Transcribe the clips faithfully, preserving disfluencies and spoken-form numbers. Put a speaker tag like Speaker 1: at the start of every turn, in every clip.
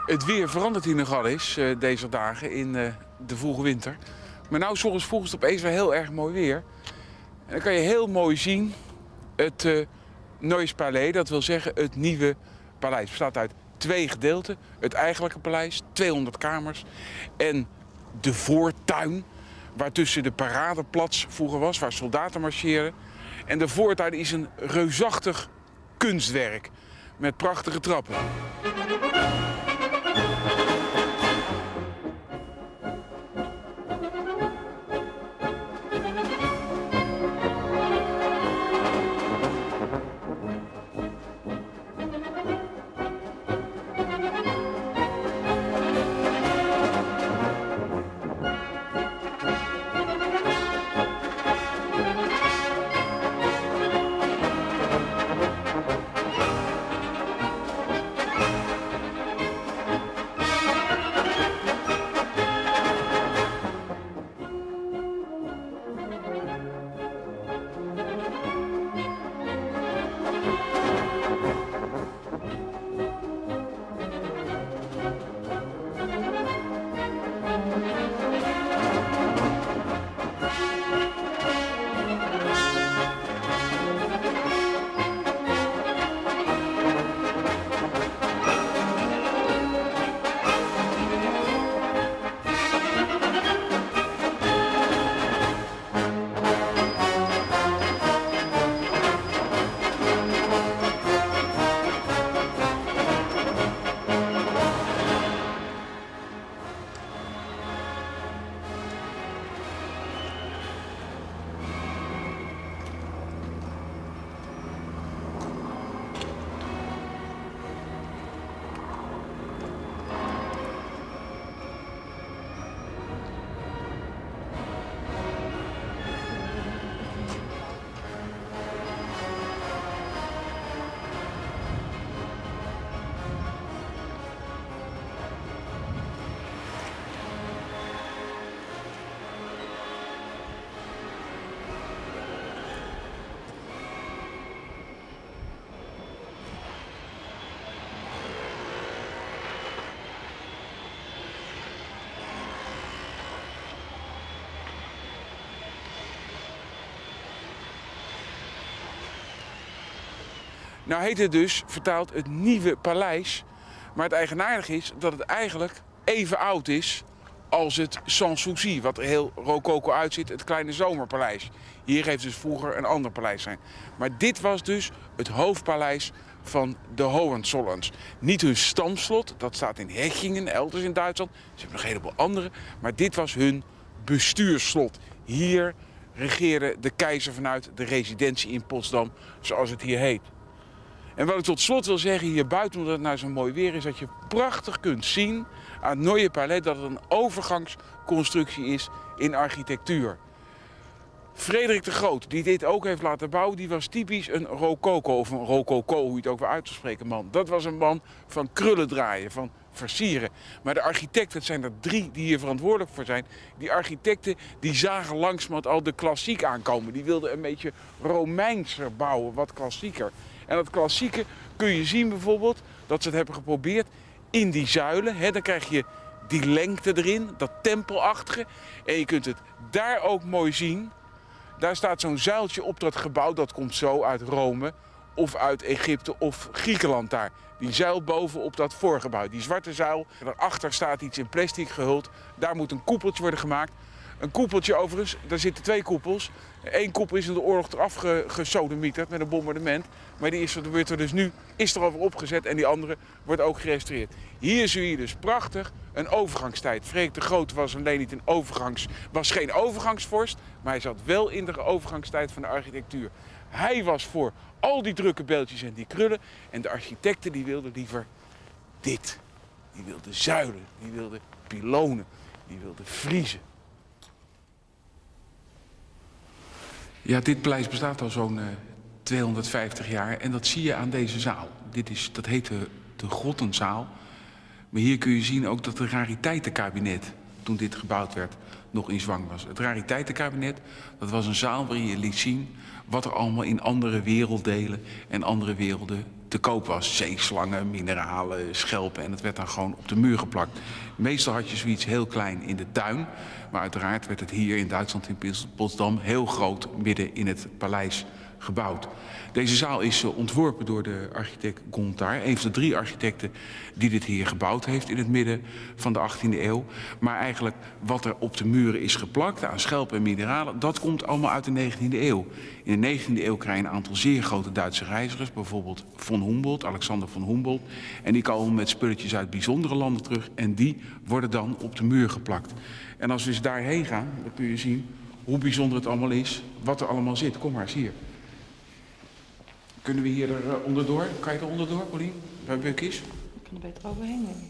Speaker 1: Het weer verandert hier nogal eens uh, deze dagen in uh, de vroege winter. Maar nou, 's ochtends vroeg is het opeens weer heel erg mooi weer. En dan kan je heel mooi zien het uh, Neues Palais, dat wil zeggen het nieuwe paleis. Het bestaat uit twee gedeelten. Het eigenlijke paleis, tweehonderd kamers. En de voortuin, waar tussen de paradeplaats vroeger was, waar soldaten marcheerden. En de voortuin is een reusachtig kunstwerk met prachtige trappen. Nou heet het dus, vertaald, het nieuwe paleis. Maar het eigenaardige is dat het eigenlijk even oud is als het Sanssouci, wat er heel rococo uitziet, het kleine zomerpaleis. Hier heeft dus vroeger een ander paleis zijn. Maar dit was dus het hoofdpaleis van de Hohenzollerns. Niet hun stamslot, dat staat in Hechingen, elders in Duitsland. Ze hebben nog een heleboel andere, maar dit was hun bestuursslot. Hier regeerde de keizer vanuit de residentie in Potsdam, zoals het hier heet. En wat ik tot slot wil zeggen hier buiten, omdat het nou zo mooi weer is, dat je prachtig kunt zien aan het Neue Palais dat het een overgangsconstructie is in architectuur. Frederik de Groot, die dit ook heeft laten bouwen, die was typisch een rococo, of een rococo, hoe je het ook wil uit te spreken, man. Dat was een man van krullen draaien, van versieren. Maar de architecten, het zijn er drie die hier verantwoordelijk voor zijn, die architecten die zagen langzamerhand al de klassiek aankomen. Die wilden een beetje Romeinser bouwen, wat klassieker. En dat klassieke kun je zien bijvoorbeeld, dat ze het hebben geprobeerd in die zuilen. Hè, dan krijg je die lengte erin, dat tempelachtige. En je kunt het daar ook mooi zien. Daar staat zo'n zuiltje op dat gebouw, dat komt zo uit Rome of uit Egypte of Griekenland daar. Die zuil boven op dat voorgebouw, die zwarte zuil. Daarachter staat iets in plastic gehuld. Daar moet een koepeltje worden gemaakt. Een koepeltje overigens, daar zitten twee koepels. Eén koepel is in de oorlog eraf gesodemieterd met een bombardement. Maar die is er, wordt er dus nu is er over opgezet en die andere wordt ook gerestaureerd. Hier zie je dus prachtig een overgangstijd. Frederik de Groot was alleen niet een overgangs, was geen overgangsvorst, maar hij zat wel in de overgangstijd van de architectuur. Hij was voor al die drukke beeldjes en die krullen. En de architecten die wilden liever dit. Die wilden zuilen, die wilden pilonen, die wilden friezen. Ja, dit paleis bestaat al zo'n uh, tweehonderdvijftig jaar en dat zie je aan deze zaal. Dit is, dat heet de, de Grottenzaal. Maar hier kun je zien ook dat het rariteitenkabinet, toen dit gebouwd werd, nog in zwang was. Het rariteitenkabinet, dat was een zaal waarin je liet zien wat er allemaal in andere werelddelen en andere werelden te te koop was. Zeeslangen, mineralen, schelpen en het werd dan gewoon op de muur geplakt. Meestal had je zoiets heel klein in de tuin. Maar uiteraard werd het hier in Duitsland, in Potsdam, heel groot midden in het paleis gebouwd. Deze zaal is ontworpen door de architect Gontard, een van de drie architecten die dit hier gebouwd heeft in het midden van de achttiende eeuw. Maar eigenlijk wat er op de muren is geplakt aan schelpen en mineralen, dat komt allemaal uit de negentiende eeuw. In de negentiende eeuw krijg je een aantal zeer grote Duitse reizigers, bijvoorbeeld von Humboldt, Alexander von Humboldt. En die komen met spulletjes uit bijzondere landen terug en die worden dan op de muur geplakt. En als we eens daarheen gaan, dan kun je zien hoe bijzonder het allemaal is, wat er allemaal zit. Kom maar eens hier. Kunnen we hier er onderdoor? Kan je er onderdoor, Paulien? Bij Bukkies?
Speaker 2: Ik kan er beter overheen, denk ik.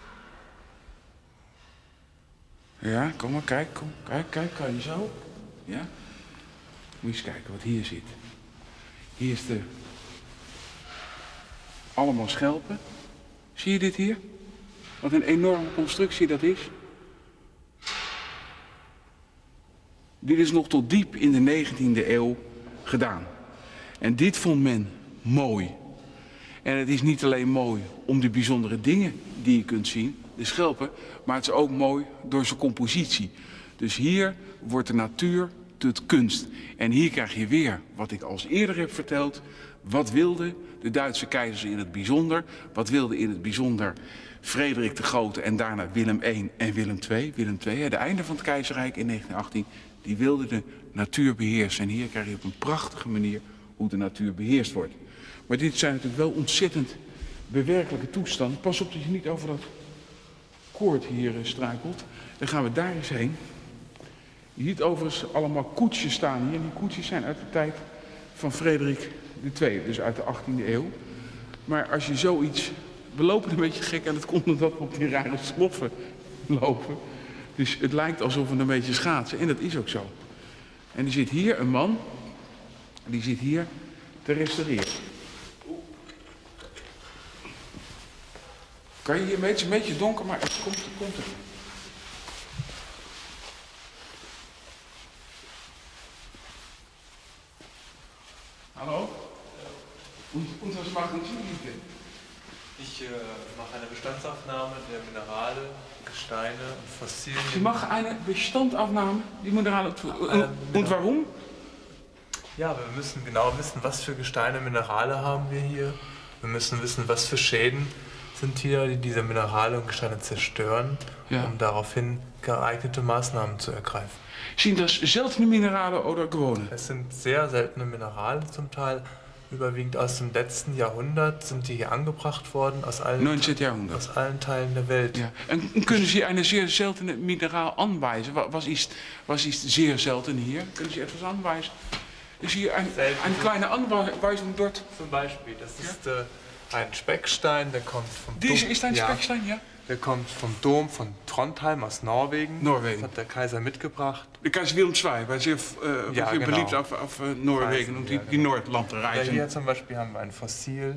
Speaker 1: Ja, kom maar, kijk, kom, kijk, kijk, kan je zo? Ja? Moet je eens kijken wat hier zit. Hier is de... allemaal schelpen. Zie je dit hier? Wat een enorme constructie dat is. Dit is nog tot diep in de negentiende eeuw gedaan. En dit vond men mooi. En het is niet alleen mooi om de bijzondere dingen die je kunt zien, de schelpen, maar het is ook mooi door zijn compositie. Dus hier wordt de natuur tot kunst. En hier krijg je weer, wat ik al eerder heb verteld, wat wilden de Duitse keizers in het bijzonder, wat wilde in het bijzonder Frederik de Grote en daarna Willem de Eerste en Willem de Tweede. Willem de Tweede, het einde van het keizerrijk in negentien achttien, die wilden de natuur beheersen. En hier krijg je op een prachtige manier hoe de natuur beheerst wordt. Maar dit zijn natuurlijk wel ontzettend bewerkelijke toestanden. Pas op dat je niet over dat koord hier struikelt. Dan gaan we daar eens heen. Je ziet overigens allemaal koetsjes staan hier. En die koetsjes zijn uit de tijd van Frederik de Tweede, dus uit de achttiende eeuw. Maar als je zoiets... We lopen een beetje gek en dat komt omdat we op die rare sloffen lopen. Dus het lijkt alsof we een beetje schaatsen. En dat is ook zo. En er zit hier een man... Die zit hier te restaureren. Kan je hier een beetje, een beetje donker, maar het komt, het komt er. Hallo? Und, und was machen Sie hier?
Speaker 3: Ich äh, mache eine Bestandsaufnahme der Minerale, Gesteine und Fossilien.
Speaker 1: Sie machen eine Bestandaufnahme, die Minerale. Und, und warum?
Speaker 3: Ja, wir müssen genau wissen, was für Gesteine und Minerale haben wir hier. Wir müssen wissen, was für Schäden sind hier, die diese Minerale und Gesteine zerstören, ja, um daraufhin geeignete Maßnahmen zu ergreifen.
Speaker 1: Sind das seltene Minerale oder gewone?
Speaker 3: Es sind sehr seltene Minerale zum Teil. Überwiegend aus dem letzten Jahrhundert sind die hier angebracht worden, aus allen, aus allen Teilen der Welt.
Speaker 1: Ja. En kunnen Sie eine sehr seltene Mineraal anweisen? Was ist, was ist sehr selten hier? Können Sie etwas anweisen? Ist hier ein, eine kleine Anweisung dort?
Speaker 3: Zum Beispiel, das ist ja? äh, ein Speckstein, der kommt vom Dom.
Speaker 1: Dies ist ein Speckstein, ja?
Speaker 3: Der kommt vom Dom von Trondheim aus Norwegen.
Speaker 1: Norwegen.
Speaker 3: Das hat der Kaiser mitgebracht.
Speaker 1: Der Kaiser Willem der Zweite, weil sehr, äh, ja, sehr genau. beliebt auf, auf uh, Norwegen und die, ja, genau. die Nordland reisen.
Speaker 3: Ja, hier zum Beispiel haben wir ein Fossil.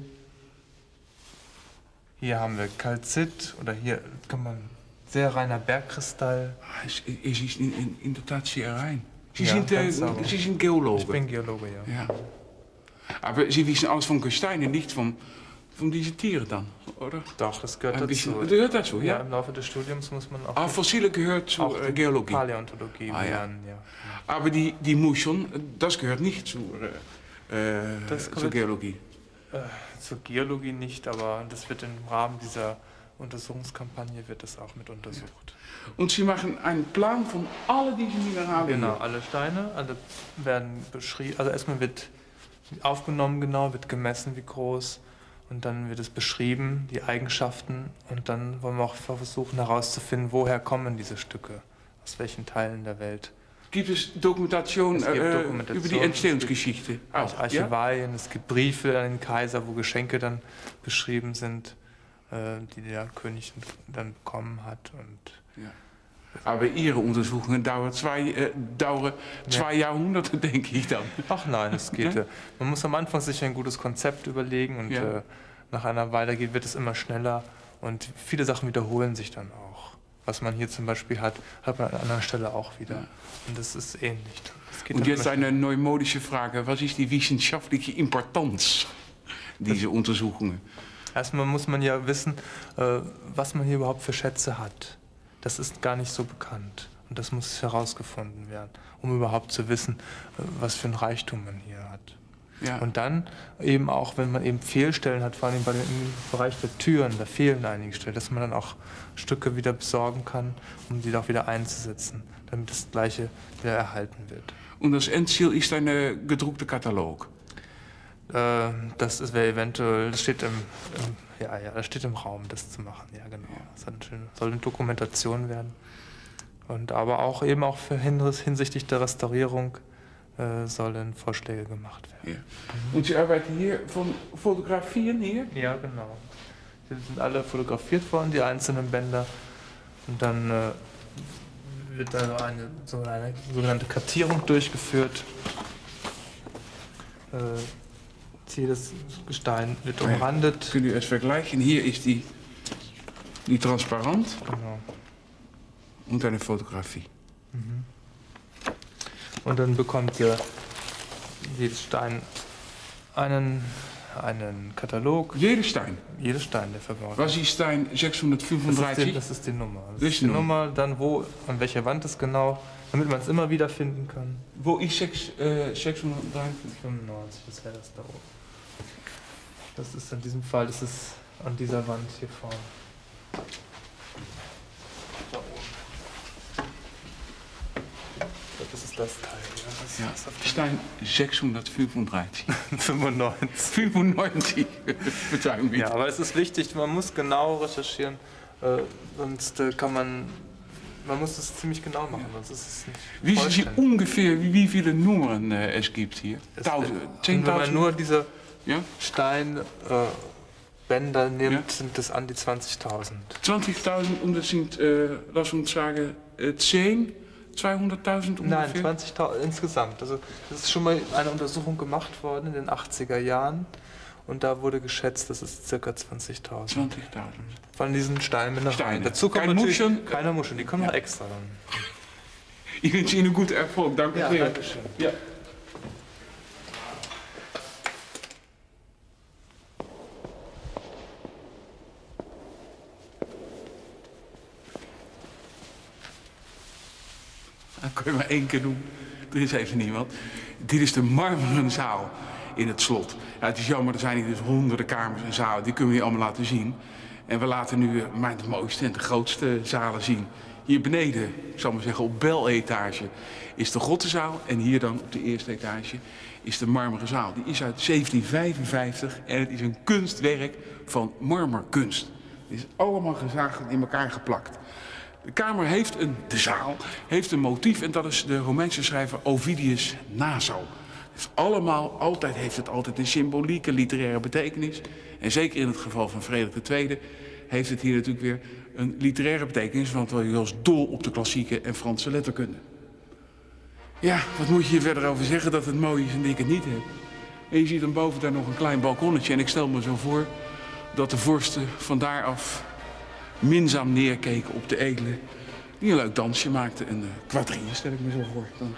Speaker 3: Hier haben wir Kalzit oder hier kann man sehr reiner Bergkristall.
Speaker 1: Ah, es, es ist in, in, in der Tat sehr rein. Sie,
Speaker 3: ja,
Speaker 1: sind, äh, Sie sind Geologe.
Speaker 3: Ich bin Geologe, ja.
Speaker 1: ja. Aber Sie wissen alles von Gesteinen, nicht von, von diesen Tieren dann, oder?
Speaker 3: Doch, das gehört dazu.
Speaker 1: Bisschen, das gehört dazu, ja?
Speaker 3: Ja, im Laufe des Studiums muss man auch...
Speaker 1: Ah, Fossile gehört zur äh, Geologie?
Speaker 3: Paläontologie
Speaker 1: ah,
Speaker 3: lernen, ja. ja.
Speaker 1: Aber die, die Muscheln, das gehört nicht zur, äh, das zur Geologie?
Speaker 3: Äh, zur Geologie nicht, aber das wird im Rahmen dieser Untersuchungskampagne wird das auch mit untersucht.
Speaker 1: Und Sie machen einen Plan von all diesen Mineralen?
Speaker 3: Genau, alle Steine, alle werden beschrieben, also erstmal wird aufgenommen genau, wird gemessen wie groß und dann wird es beschrieben, die Eigenschaften und dann wollen wir auch versuchen herauszufinden, woher kommen diese Stücke, aus welchen Teilen der Welt.
Speaker 1: Gibt es Dokumentation,
Speaker 3: es gibt
Speaker 1: äh,
Speaker 3: Dokumentation
Speaker 1: über die Entstehungsgeschichte?
Speaker 3: Auch Archivalien, ja? Es gibt Briefe an den Kaiser, wo Geschenke dann beschrieben sind, die der König dann bekommen hat. Und
Speaker 1: ja. Aber Ihre Untersuchungen dauern zwei, äh, dauern zwei ja. Jahrhunderte, denke ich dann.
Speaker 3: Ach nein, es geht. Ja? Man muss am Anfang sich ein gutes Konzept überlegen und ja. äh, nach einer Weile geht, wird es immer schneller und viele Sachen wiederholen sich dann auch. Was man hier zum Beispiel hat, hat man an einer anderen Stelle auch wieder. Ja. Und das ist ähnlich. Das geht
Speaker 1: und jetzt eine neumodische Frage. Was ist die wissenschaftliche Importanz diese Untersuchungen?
Speaker 3: Erstmal muss man ja wissen, äh, was man hier überhaupt für Schätze hat. Das ist gar nicht so bekannt. Und das muss herausgefunden werden, um überhaupt zu wissen, äh, was für ein Reichtum man hier hat.
Speaker 1: Ja.
Speaker 3: Und dann eben auch, wenn man eben Fehlstellen hat, vor allem bei den, im Bereich der Türen, da fehlen einige Stellen, dass man dann auch Stücke wieder besorgen kann, um die auch wieder einzusetzen, damit das Gleiche wieder erhalten wird.
Speaker 1: Und das Endziel ist ein äh, gedruckter Katalog?
Speaker 3: Äh, das wäre eventuell, das steht im, im, ja, ja, das steht im Raum, das zu machen, ja genau. Das soll eine, schöne, soll eine Dokumentation werden. Und aber auch eben auch für hinsichtlich der Restaurierung äh, sollen Vorschläge gemacht werden.
Speaker 1: Ja. Mhm. Und Sie arbeiten hier von Fotografien hier?
Speaker 3: Ja, genau. Die sind alle fotografiert worden, die einzelnen Bänder. Und dann äh, wird also eine, so eine sogenannte Kartierung durchgeführt. Äh, jedes Gestein wird umrandet.
Speaker 1: Kunnen u eens vergleichen? Hier ist die, die transparant.
Speaker 3: Genau.
Speaker 1: Und eine Fotografie.
Speaker 3: Mhm. Und dann bekommt ihr jedes Stein einen, einen Katalog.
Speaker 1: Jeder Stein?
Speaker 3: Jeder Stein, der verbaut
Speaker 1: Was ist Stein sechshundertfünfunddreißig?
Speaker 3: Das ist die, das ist die Nummer. Das,
Speaker 1: Das
Speaker 3: ist die Nummer, dann wo, an welcher Wand es genau, damit man es immer wieder finden kann.
Speaker 1: Wo ist sechshundertdreiundfünfzig?
Speaker 3: fünfundneunzig, das wäre das da oben. Das ist in diesem Fall, das ist an dieser Wand hier vorne. Da oben. Das ist das Teil, ja. Das
Speaker 1: Ja,
Speaker 3: ist auf
Speaker 1: Stein sechshundertfünfunddreißig.
Speaker 3: fünfundneunzig.
Speaker 1: fünfundneunzig. Verzeihung bitte.
Speaker 3: Ja, aber es ist wichtig, man muss genau recherchieren, äh, sonst äh, kann man, man muss es ziemlich genau machen, sonst ist es nicht
Speaker 1: Wissen Sie
Speaker 3: vollständig.
Speaker 1: ungefähr, wie, wie viele Nummern äh, es gibt hier?
Speaker 3: Es-
Speaker 1: Tausend,
Speaker 3: Und
Speaker 1: zehntausend?
Speaker 3: wenn man nur diese
Speaker 1: Ja?
Speaker 3: Steinbänder äh, nimmt,
Speaker 1: Ja.
Speaker 3: sind es an die zwanzigtausend.
Speaker 1: zwanzigtausend und das sind, äh, lass uns sagen, äh, zehn, zweihunderttausend ungefähr?
Speaker 3: Nein, zwanzigtausend insgesamt. Also es ist schon mal eine Untersuchung gemacht worden in den achtziger Jahren und da wurde geschätzt, dass es ca. zwanzigtausend
Speaker 1: zwanzigtausend.
Speaker 3: von diesen Steinbändern.
Speaker 1: Steine.
Speaker 3: Dazu kommen
Speaker 1: Keine
Speaker 3: natürlich
Speaker 1: Muscheln?
Speaker 3: keine Muscheln, die kommen
Speaker 1: Ja.
Speaker 3: noch extra dann.
Speaker 1: Ich wünsche Ihnen guten Erfolg. Danke
Speaker 3: Ja,
Speaker 1: sehr.
Speaker 3: danke schön.
Speaker 1: Ja. Dat kun je maar één keer doen. Er is even niemand. Dit is de marmeren zaal in het slot. Ja, het is jammer, er zijn hier dus honderden kamers en zalen. Die kunnen we niet allemaal laten zien. En we laten nu eh, maar de mooiste en de grootste zalen zien. Hier beneden, ik zal maar zeggen op beletage, is de grottenzaal. En hier dan op de eerste etage is de marmeren zaal. Die is uit zeventien vijfenvijftig en het is een kunstwerk van marmerkunst. Het is allemaal gezaagd en in elkaar geplakt. De kamer heeft een, de zaal heeft een motief en dat is de Romeinse schrijver Ovidius Naso. Dus allemaal, altijd heeft het altijd een symbolieke, literaire betekenis. En zeker in het geval van Frederik de Tweede heeft het hier natuurlijk weer een literaire betekenis, want hij was dol op de klassieke en Franse letterkunde. Ja, wat moet je hier verder over zeggen dat het mooi is en dat ik het niet heb? En je ziet dan boven daar nog een klein balkonnetje en ik stel me zo voor dat de vorsten van daaraf minzaam neerkeken op de edelen die een leuk dansje maakten. Een uh, quadrille, stel ik me zo voor. Dan...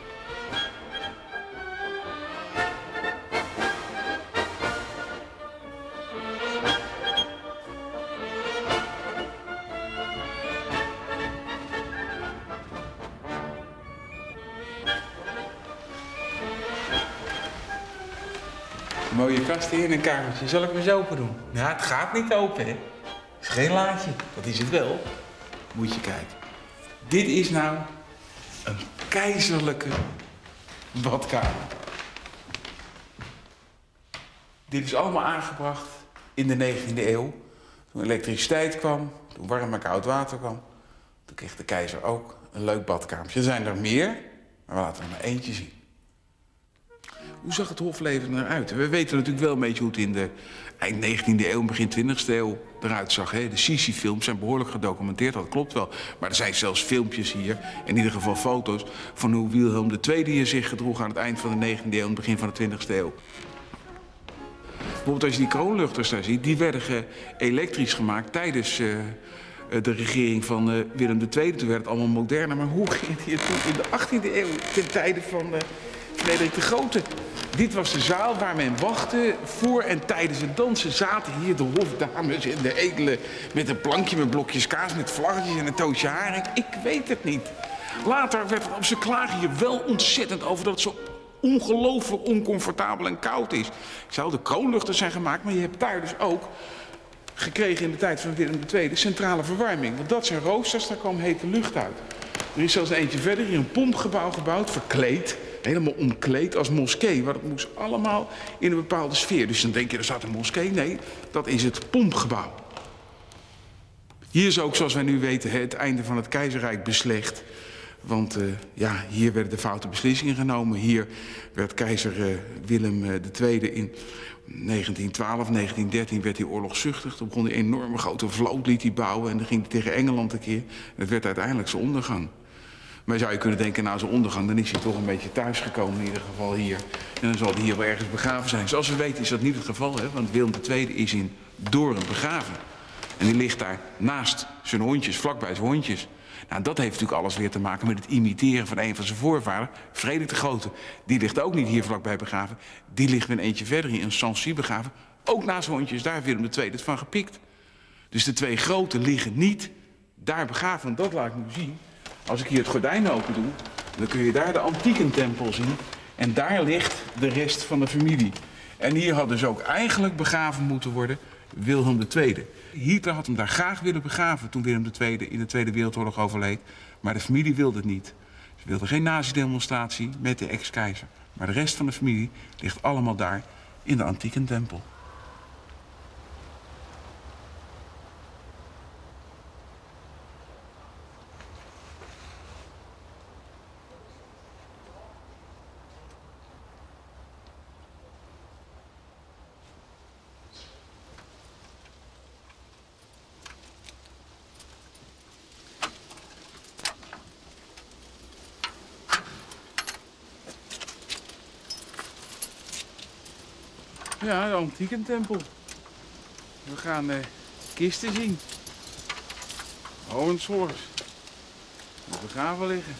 Speaker 1: Mooie kast hier in een kamertje. Zal ik hem eens open doen? Nou, het gaat niet open, hè. Het is geen laadje. Dat is het wel. Moet je kijken. Dit is nou een keizerlijke badkamer. Dit is allemaal aangebracht in de negentiende eeuw. Toen elektriciteit kwam, toen warm en koud water kwam. Toen kreeg de keizer ook een leuk badkamertje. Er zijn er meer, maar we laten er maar eentje zien. Hoe zag het hofleven eruit? We weten natuurlijk wel een beetje hoe het in de eind negentiende eeuw, begin twintigste eeuw eruit zag. Hè? De Sisi-films zijn behoorlijk gedocumenteerd, dat klopt wel. Maar er zijn zelfs filmpjes hier, in ieder geval foto's, van hoe Wilhelm de Tweede hier zich gedroeg aan het eind van de negentiende eeuw en het begin van de twintigste eeuw. Bijvoorbeeld als je die kroonluchters daar ziet, die werden elektrisch gemaakt tijdens uh, de regering van uh, Willem de Tweede. Toen werd het allemaal moderner. Maar hoe ging het hier toen in de achttiende eeuw, ten tijde van uh, Frederik de Grote? Dit was de zaal waar men wachtte voor en tijdens het dansen. Zaten hier de hofdames en de edelen met een plankje met blokjes kaas, met vlaggetjes en een toosje haring. Ik weet het niet. Later werd het op zijn klagen hier wel ontzettend over dat het zo ongelooflijk oncomfortabel en koud is. Ik zou de kroonluchters zijn gemaakt, maar je hebt daar dus ook gekregen in de tijd van Willem de Tweede centrale verwarming. Want dat zijn roosters, daar kwam hete lucht uit. Er is zelfs eentje verder hier een pompgebouw gebouwd, verkleed. Helemaal omkleed als moskee, want het moest allemaal in een bepaalde sfeer. Dus dan denk je, er staat een moskee. Nee, dat is het pompgebouw. Hier is ook, zoals wij nu weten, het einde van het keizerrijk beslecht. Want uh, ja, hier werden de foute beslissingen genomen. Hier werd keizer uh, Willem uh, de Tweede in negentien twaalf, negentien dertien werd hij oorlogzuchtig. Toen begon hij een enorme grote vloot liet hij bouwen en dan ging hij tegen Engeland een keer. En het werd uiteindelijk zijn ondergang. Maar zou je kunnen denken, na zijn ondergang, dan is hij toch een beetje thuisgekomen, in ieder geval hier. En dan zal hij hier wel ergens begraven zijn. Zoals we weten is dat niet het geval, hè? Want Willem de Tweede is in Doorn begraven. En die ligt daar naast zijn hondjes, vlakbij zijn hondjes. Nou, dat heeft natuurlijk alles weer te maken met het imiteren van een van zijn voorvaderen, Frederik de Grote. Die ligt ook niet hier vlakbij begraven. Die ligt weer een eentje verder in Sancy begraven. Ook naast zijn hondjes, daar heeft Willem de Tweede het van gepikt. Dus de twee grote liggen niet daar begraven. En dat laat ik nu zien. Als ik hier het gordijn open doe, dan kun je daar de Antiekentempel zien. En daar ligt de rest van de familie. En hier had dus ook eigenlijk begraven moeten worden Wilhelm de Tweede. Hitler had hem daar graag willen begraven toen Willem de Tweede in de Tweede Wereldoorlog overleed. Maar de familie wilde het niet. Ze wilden geen nazi-demonstratie met de ex-keizer. Maar de rest van de familie ligt allemaal daar in de Antiekentempel. Ja, de Antiekentempel. We gaan uh, kisten zien. Hohenzollerns. Die begraven liggen.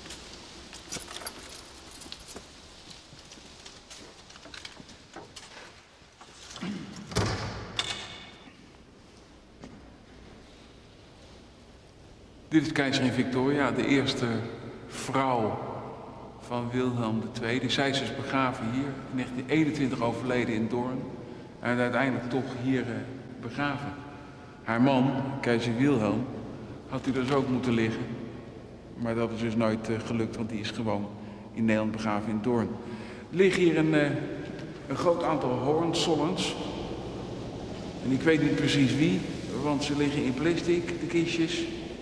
Speaker 1: Dit is keizerin Victoria, de eerste vrouw van Wilhelm de Tweede. Zij is dus begraven hier, in negentien eenentwintig overleden in Doorn. En uiteindelijk toch hier uh, begraven. Haar man, keizer Wilhelm, had hij dus ook moeten liggen. Maar dat is dus nooit uh, gelukt, want die is gewoon in Nederland begraven in Doorn. Er liggen hier een, uh, een groot aantal Hohenzollerns. En ik weet niet precies wie, want ze liggen in plastic, de kistjes.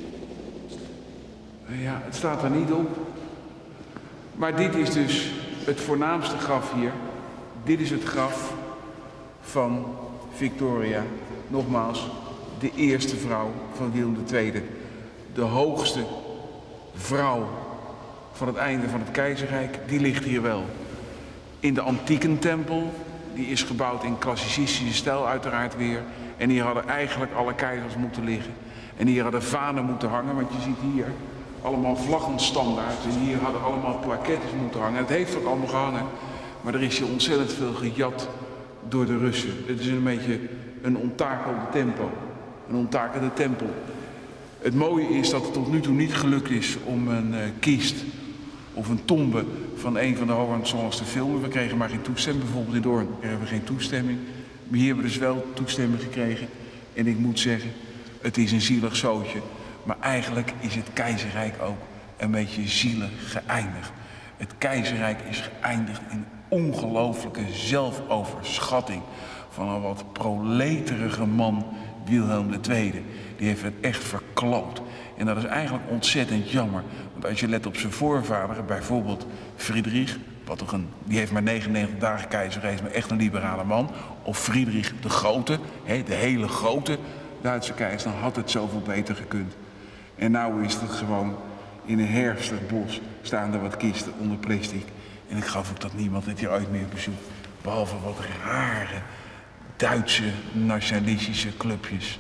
Speaker 1: Uh, ja, het staat er niet op. Maar dit is dus het voornaamste graf hier. Dit is het graf van Victoria. Nogmaals, de eerste vrouw van Willem de Tweede. De hoogste vrouw van het einde van het keizerrijk, die ligt hier wel. In de Antiekentempel, die is gebouwd in klassicistische stijl uiteraard weer. En hier hadden eigenlijk alle keizers moeten liggen. En hier hadden vanen moeten hangen, want je ziet hier allemaal vlaggenstandaard. En hier hadden allemaal plaquettes moeten hangen. Het heeft ook allemaal gehangen, maar er is hier ontzettend veel gejat door de Russen. Het is een beetje een onttakelde tempel. Een onttakelde tempel. Het mooie is dat het tot nu toe niet gelukt is om een uh, kist of een tombe van een van de Hohenzollerns te filmen. We kregen maar geen toestemming. Bijvoorbeeld in Doorn kregen we geen toestemming. Maar hier hebben we dus wel toestemming gekregen. En ik moet zeggen, het is een zielig zootje. Maar eigenlijk is het keizerrijk ook een beetje zielig geëindigd. Het keizerrijk is geëindigd in ongelooflijke zelfoverschatting van een wat proleterige man, Wilhelm de Tweede. Die heeft het echt verkloot. En dat is eigenlijk ontzettend jammer. Want als je let op zijn voorvaderen, bijvoorbeeld Friedrich, wat toch een, die heeft maar negenennegentig dagen keizer geweest, maar echt een liberale man. Of Friedrich de Grote, he, de hele grote Duitse keizer, dan had het zoveel beter gekund. En nou is het gewoon in een herfstig bos staan er wat kisten onder plastic. En ik geloof ook dat niemand dit hier ooit meer bezoekt. Behalve wat rare Duitse nationalistische clubjes.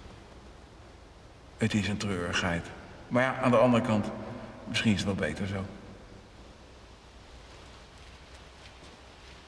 Speaker 1: Het is een treurigheid. Maar ja, aan de andere kant, misschien is het wel beter zo.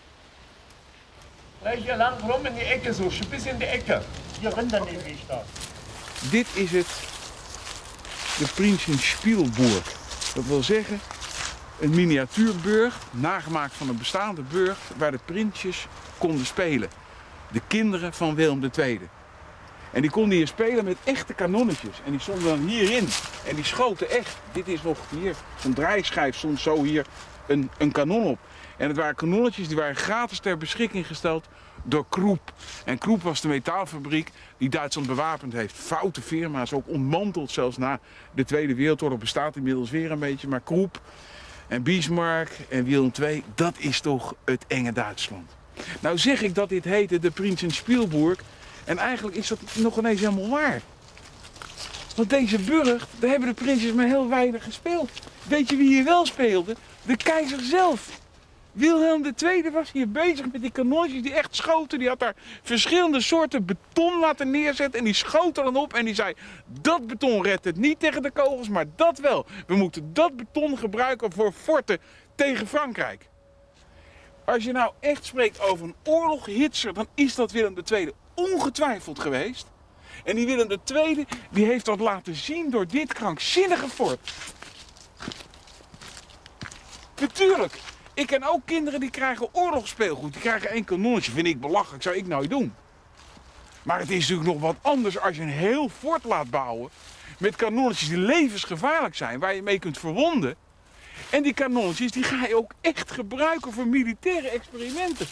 Speaker 4: Gleich hier lang rum in die Ecke, so bis in die Ecke. Hier rennt dann den Weg da.
Speaker 1: Dit is het, de Prinsenspielburg. Dat wil zeggen, een miniatuurburg, nagemaakt van een bestaande burg, waar de prinsjes konden spelen. De kinderen van Willem de Tweede. En die konden hier spelen met echte kanonnetjes. En die stonden dan hierin. En die schoten echt. Dit is nog hier, zo'n draaischijf stond zo hier een, een kanon op. En het waren kanonnetjes die waren gratis ter beschikking gesteld door Krupp. En Krupp was de metaalfabriek die Duitsland bewapend heeft. Foute firma, is ook ontmanteld zelfs na de Tweede Wereldoorlog. Bestaat inmiddels weer een beetje. Maar Krupp en Bismarck en Willem de Tweede, dat is toch het enge Duitsland. Nou zeg ik dat dit heette de Prinsenspielburg. En eigenlijk is dat nog ineens helemaal waar. Want deze burcht, daar hebben de prinsjes maar heel weinig gespeeld. Weet je wie hier wel speelde? De keizer zelf. Wilhelm de Tweede was hier bezig met die kanonnetjes die echt schoten. Die had daar verschillende soorten beton laten neerzetten. En die schoot er dan op en die zei, dat beton redt het niet tegen de kogels, maar dat wel. We moeten dat beton gebruiken voor forten tegen Frankrijk. Als je nou echt spreekt over een oorloghitser, dan is dat Willem de Tweede ongetwijfeld geweest. En die Willem de Tweede die heeft dat laten zien door dit krankzinnige fort. Natuurlijk, ik ken ook kinderen die krijgen oorlogsspeelgoed. Die krijgen één kanonnetje, vind ik belachelijk, zou ik nooit doen. Maar het is natuurlijk nog wat anders als je een heel fort laat bouwen met kanonnetjes die levensgevaarlijk zijn, waar je mee kunt verwonden. En die kanonnetjes die ga je ook echt gebruiken voor militaire experimenten.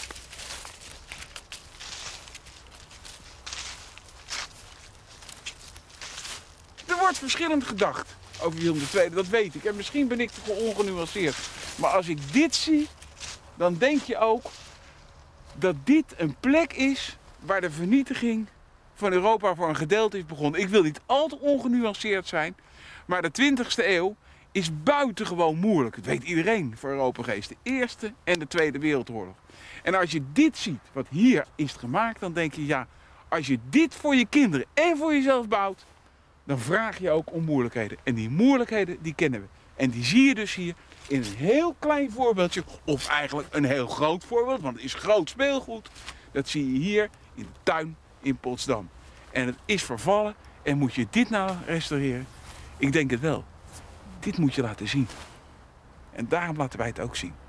Speaker 1: Er wordt verschillend gedacht over Willem de Tweede, dat weet ik. En misschien ben ik te ongenuanceerd. Maar als ik dit zie, dan denk je ook dat dit een plek is waar de vernietiging van Europa voor een gedeelte is begonnen. Ik wil niet al te ongenuanceerd zijn, maar de twintigste eeuw is buitengewoon moeilijk. Dat weet iedereen voor Europa geweest. De Eerste en de Tweede Wereldoorlog. En als je dit ziet, wat hier is gemaakt, dan denk je, ja, als je dit voor je kinderen en voor jezelf bouwt, dan vraag je ook om moeilijkheden. En die moeilijkheden, die kennen we. En die zie je dus hier in een heel klein voorbeeldje, of eigenlijk een heel groot voorbeeld, want het is groot speelgoed. Dat zie je hier in de tuin in Potsdam. En het is vervallen. En moet je dit nou restaureren? Ik denk het wel. Dit moet je laten zien. En daarom laten wij het ook zien.